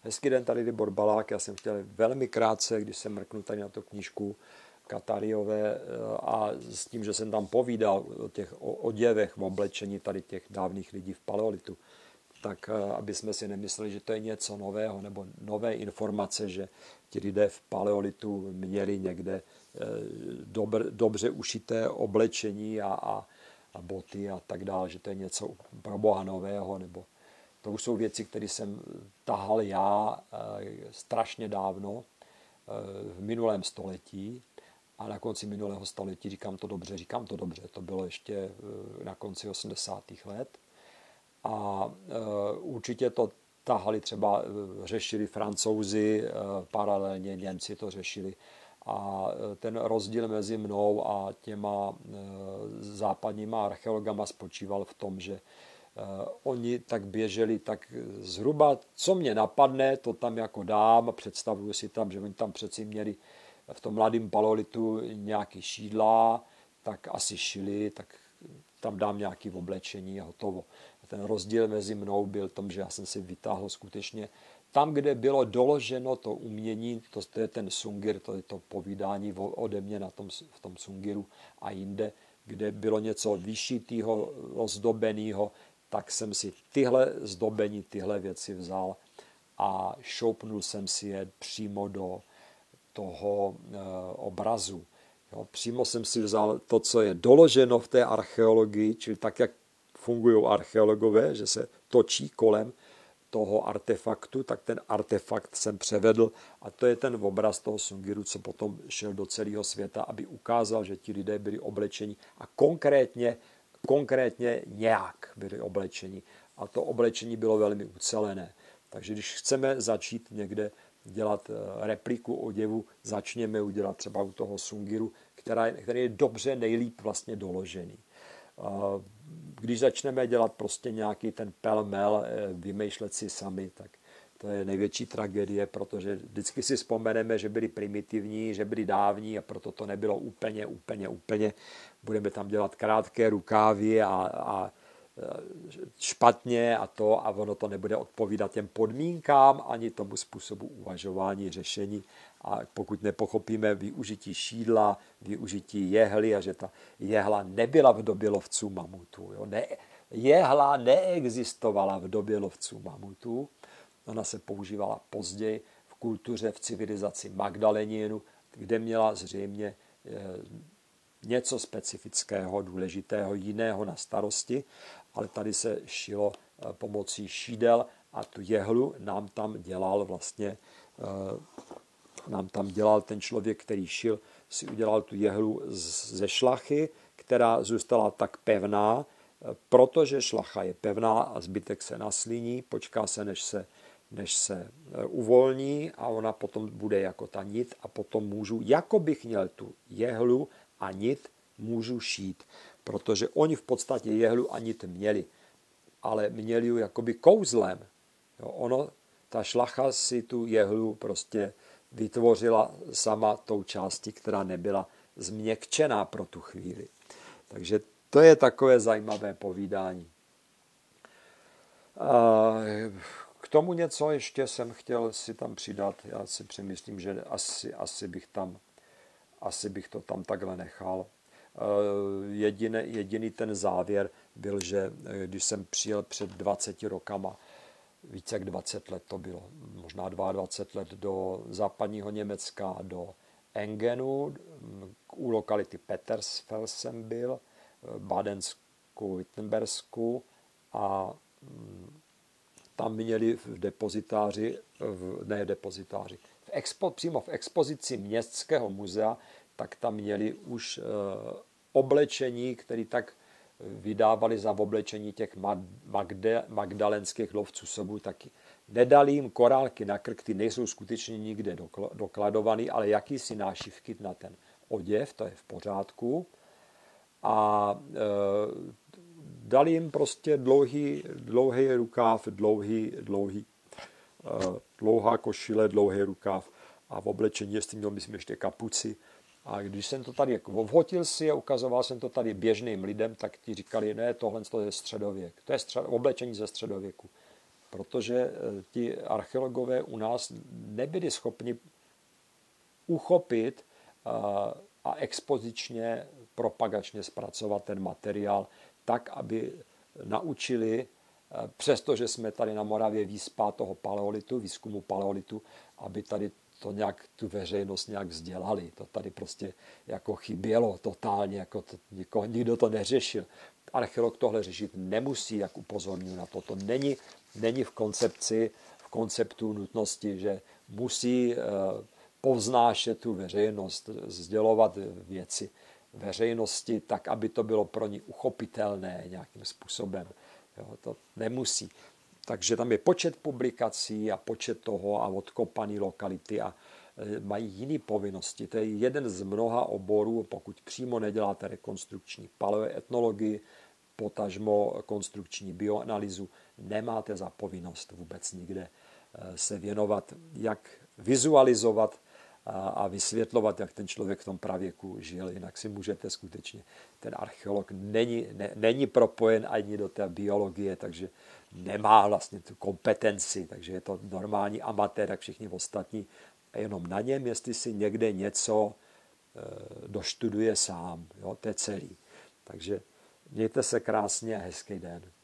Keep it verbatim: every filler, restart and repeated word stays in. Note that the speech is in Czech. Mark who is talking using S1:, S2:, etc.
S1: Hezký den, tady Libor Balák. Já jsem chtěl velmi krátce, když jsem mrknul tady na tu knížku Katariové a s tím, že jsem tam povídal o těch oděvech, v oblečení tady těch dávných lidí v paleolitu, tak aby jsme si nemysleli, že to je něco nového nebo nové informace, že ti lidé v paleolitu měli někde dobr, dobře ušité oblečení a, a, a boty a tak dále, že to je něco pro boha nového, nebo to už jsou věci, které jsem tahal já strašně dávno v minulém století a na konci minulého století, říkám to dobře, říkám to dobře, to bylo ještě na konci osmdesátých let. A určitě to tahali třeba, řešili Francouzi, paralelně Němci to řešili. A ten rozdíl mezi mnou a těma západníma archeologama spočíval v tom, že oni tak běželi, tak zhruba, co mě napadne, to tam jako dám a představuju si tam, že oni tam přeci měli v tom mladém paleolitu nějaký šídla, tak asi šili, tak tam dám nějaké oblečení a hotovo. A ten rozdíl mezi mnou byl v tom, že já jsem si vytáhl skutečně tam, kde bylo doloženo to umění, to, to je ten sungir, to je to povídání ode mě na tom, v tom sungiru a jinde, kde bylo něco vyšitého, ozdobeného, tak jsem si tyhle zdobení, tyhle věci vzal a šoupnul jsem si je přímo do toho e, obrazu. Jo, přímo jsem si vzal to, co je doloženo v té archeologii, čili tak, jak fungují archeologové, že se točí kolem toho artefaktu, tak ten artefakt jsem převedl a to je ten obraz toho sungiru, co potom šel do celého světa, aby ukázal, že ti lidé byli oblečeni a konkrétně, konkrétně nějak byli oblečeni. A to oblečení bylo velmi ucelené. Takže když chceme začít někde dělat repliku oděvu, začněme udělat třeba u toho sungiru, která, který je dobře nejlíp vlastně doložený. Když začneme dělat prostě nějaký ten pelmel, vymýšlet si sami, tak to je největší tragédie, protože vždycky si vzpomeneme, že byli primitivní, že byli dávní a proto to nebylo úplně, úplně, úplně. Budeme tam dělat krátké rukávy a, a špatně a to a ono to nebude odpovídat těm podmínkám ani tomu způsobu uvažování, řešení. A pokud nepochopíme využití šídla, využití jehly a že ta jehla nebyla v době lovců mamutů. Jo? Ne, jehla neexistovala v době lovců mamutů. Ona se používala později v kultuře, v civilizaci Magdaléninu, kde měla zřejmě něco specifického, důležitého, jiného na starosti, ale tady se šilo pomocí šídel a tu jehlu nám tam dělal vlastně, nám tam dělal ten člověk, který šil, si udělal tu jehlu ze šlachy, která zůstala tak pevná, protože šlacha je pevná a zbytek se naslíní, počká se, než se, než se uvolní a ona potom bude jako ta nit a potom můžu, jako bych měl tu jehlu a nit, můžu šít, protože oni v podstatě jehlu a nit měli, ale měli ji jakoby kouzlem. Jo, ono, ta šlacha si tu jehlu prostě vytvořila sama tou částí, která nebyla změkčená pro tu chvíli. Takže to je takové zajímavé povídání. K tomu něco ještě jsem chtěl si tam přidat. Já si přemýšlím, že asi, asi, bych, tam, asi bych to tam takhle nechal. Jediný, jediný ten závěr byl, že když jsem přijel před dvaceti rokama, více jak dvacet let to bylo, možná dvacet dva let do západního Německa, do Engenu, u lokality Petersfeld jsem byl, Badensku, Wittenbersku a tam měli v depozitáři, v, ne v depozitáři, v expo, přímo v expozici Městského muzea, tak tam měli už e, oblečení, které tak vydávali za oblečení těch magde, magdalenských lovců sobou taky. Nedali jim korálky na krk, ty nejsou skutečně nikde dokladovaný, ale jakýsi nášivky na ten oděv, to je v pořádku. A e, dali jim prostě dlouhý, dlouhý rukáv, dlouhý, dlouhý, e, dlouhá košile, dlouhý rukáv a v oblečení, jestli měl myslím ještě kapuci. A když jsem to tady jako vhotil si a ukazoval jsem to tady běžným lidem, tak ti říkali, ne, tohle to je středověk. To je střed, oblečení ze středověku. protože ti archeologové u nás nebyli schopni uchopit a expozičně, propagačně zpracovat ten materiál tak, aby naučili, přestože jsme tady na Moravě výspa toho paleolitu, výzkumu paleolitu, aby tady to nějak tu veřejnost nějak vzdělali. To tady prostě jako chybělo totálně, jako to, nikdo, nikdo to neřešil. Archeolog tohle řešit nemusí, jak upozorňuji na to. To není, není v koncepci, v konceptu nutnosti, že musí povznášet tu veřejnost, sdělovat věci veřejnosti tak, aby to bylo pro ní uchopitelné nějakým způsobem. Jo, to nemusí. Takže tam je počet publikací a počet toho a odkopané lokality a mají jiné povinnosti. To je jeden z mnoha oborů, pokud přímo neděláte rekonstrukční paleoetnologii, potažmo konstrukční bioanalýzu, nemáte za povinnost vůbec nikde se věnovat, jak vizualizovat a vysvětlovat, jak ten člověk v tom pravěku žil. Jinak si můžete skutečně, ten archeolog není, ne, není propojen ani do té biologie, takže nemá vlastně tu kompetenci, takže je to normální amatér, jak všichni ostatní. A jenom na něm, jestli si někde něco e, doštuduje sám. Jo, to je celý. Takže mějte se krásně a hezký den.